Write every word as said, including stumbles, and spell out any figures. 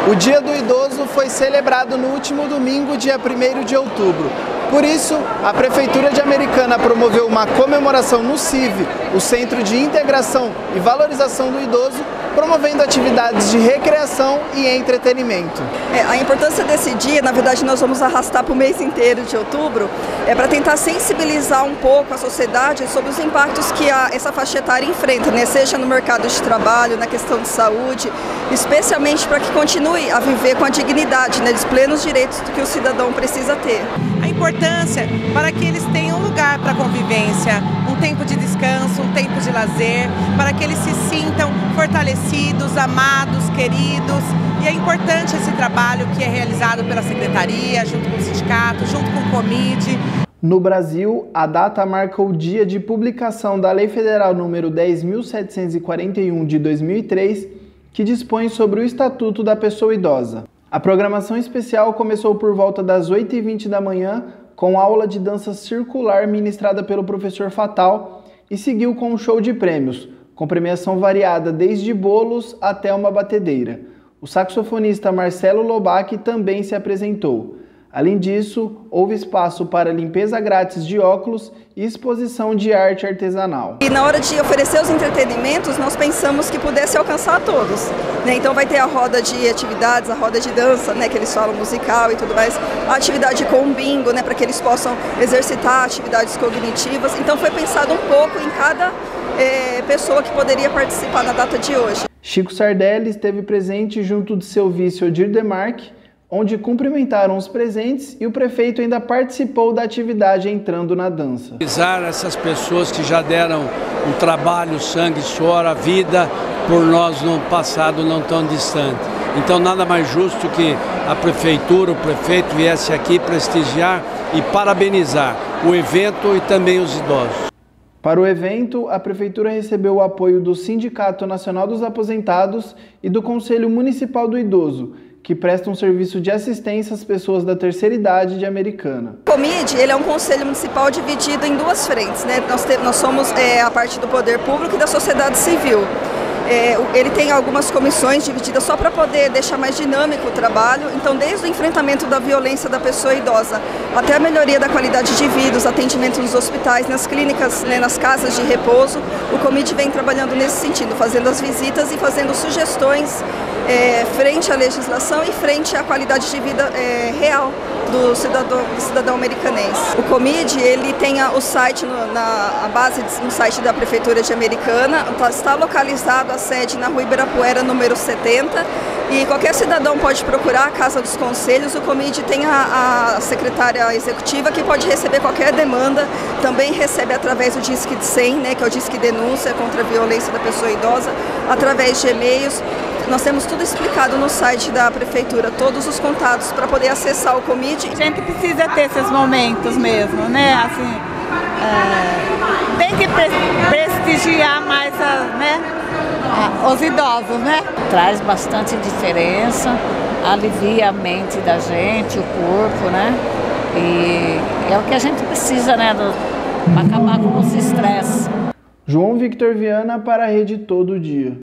O Dia do Idoso foi celebrado no último domingo, dia primeiro de outubro. Por isso, a Prefeitura de Americana promoveu uma comemoração no C I V, o Centro de Integração e Valorização do Idoso, promovendo atividades de recreação e entretenimento. É, a importância desse dia, na verdade, nós vamos arrastar para o mês inteiro de outubro, é para tentar sensibilizar um pouco a sociedade sobre os impactos que a, essa faixa etária enfrenta, né? Seja no mercado de trabalho, na questão de saúde, especialmente para que continue a viver com a dignidade, né, dos plenos direitos que o cidadão precisa ter. A importância para que eles tenham um lugar para convivência, um tempo de descanso, um tempo de lazer, para que eles se sintam fortalecidos, amados, queridos. E é importante esse trabalho que é realizado pela Secretaria, junto com o sindicato, junto com o Comid. No Brasil, a data marca o dia de publicação da Lei Federal número dez mil setecentos e quarenta e um de dois mil e três, que dispõe sobre o Estatuto da Pessoa Idosa. A programação especial começou por volta das oito e vinte da manhã, com aula de dança circular ministrada pelo professor Fatal, e seguiu com um show de prêmios, com premiação variada desde bolos até uma batedeira. O saxofonista Marcelo Lobac também se apresentou. Além disso, houve espaço para limpeza grátis de óculos e exposição de arte artesanal. E na hora de oferecer os entretenimentos, nós pensamos que pudesse alcançar a todos, né? Então vai ter a roda de atividades, a roda de dança, né, que eles falam musical e tudo mais, a atividade com bingo, né, para que eles possam exercitar atividades cognitivas. Então foi pensado um pouco em cada é, pessoa que poderia participar na data de hoje. Chico Sardelli esteve presente junto de seu vice Odir Demarque, onde cumprimentaram os presentes, e o prefeito ainda participou da atividade entrando na dança. Essas pessoas que já deram um trabalho, sangue, suor, a vida por nós no passado não tão distante. Então nada mais justo que a prefeitura, o prefeito viesse aqui prestigiar e parabenizar o evento e também os idosos. Para o evento, a Prefeitura recebeu o apoio do Sindicato Nacional dos Aposentados e do Conselho Municipal do Idoso, que prestam um serviço de assistência às pessoas da terceira idade de Americana. O Comid, ele é um conselho municipal dividido em duas frentes, né? Nós, te, nós somos é, a parte do poder público e da sociedade civil. É, ele tem algumas comissões divididas só para poder deixar mais dinâmico o trabalho. Então, desde o enfrentamento da violência da pessoa idosa até a melhoria da qualidade de vida, os atendimentos nos hospitais, nas clínicas, né, nas casas de repouso, o Comid vem trabalhando nesse sentido, fazendo as visitas e fazendo sugestões é, frente à legislação e frente à qualidade de vida é, real do cidadão, do cidadão americanense. O Comid, ele tem a, o site, no, na, a base no site da Prefeitura de Americana, tá, está localizado a sede na Rua Ibirapuera, número setenta, e qualquer cidadão pode procurar a Casa dos Conselhos. O Comid tem a, a secretária executiva que pode receber qualquer demanda, também recebe através do Disque cem, né, que é o Disque Denúncia contra a Violência da Pessoa Idosa, através de e-mails. Nós temos tudo explicado no site da Prefeitura, todos os contatos para poder acessar o Comid. A gente precisa ter esses momentos mesmo, né? Assim, é, tem que pre prestigiar mais a, né, a, os idosos, né? Traz bastante diferença, alivia a mente da gente, o corpo, né? E é o que a gente precisa, né? Para acabar com os estresses. João Victor Viana para a Rede Todo Dia.